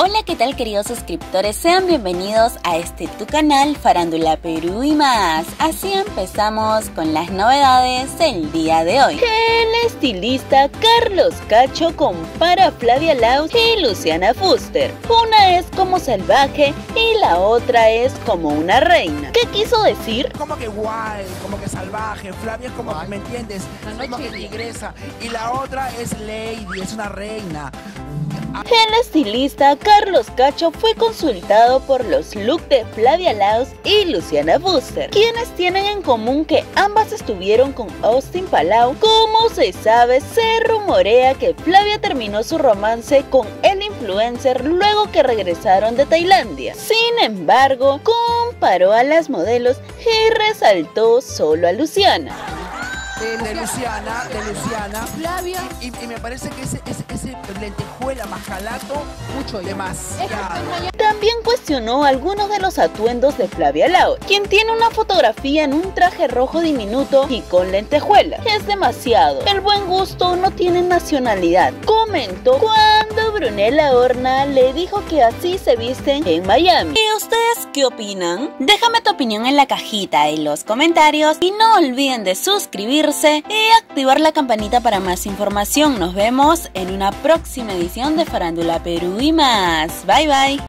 Hola, ¿qué tal queridos suscriptores? Sean bienvenidos a tu canal Farándula Perú y más. Así empezamos con las novedades del día de hoy. El estilista Carlos Cacho compara a Flavia Laos y Luciana Fuster. Una es como salvaje y la otra es como una reina. ¿Qué quiso decir? Como que guay, como que salvaje. Flavia es como, ¿me entiendes? Como que tigresa. Y la otra es lady, es una reina. El estilista Carlos Cacho fue consultado por los looks de Flavia Laos y Luciana Fuster, quienes tienen en común que ambas estuvieron con Austin Palau. Como se sabe, se rumorea que Flavia terminó su romance con el influencer luego que regresaron de Tailandia. Sin embargo, comparó a las modelos y resaltó solo a Luciana. De Luciana, Flavia. y me parece que ese lentejuela más jalato, mucho demasiado. También cuestionó algunos de los atuendos de Flavia Laos, quien tiene una fotografía en un traje rojo diminuto y con lentejuela. Es demasiado. El buen gusto no tiene nacionalidad, comentó cuando Brunella Horna le dijo que así se visten en Miami. ¿Y ustedes qué opinan? Déjame tu opinión en la cajita de los comentarios y no olviden de suscribirse y activar la campanita para más información. Nos vemos en una próxima edición de Farándula Perú y más. Bye bye.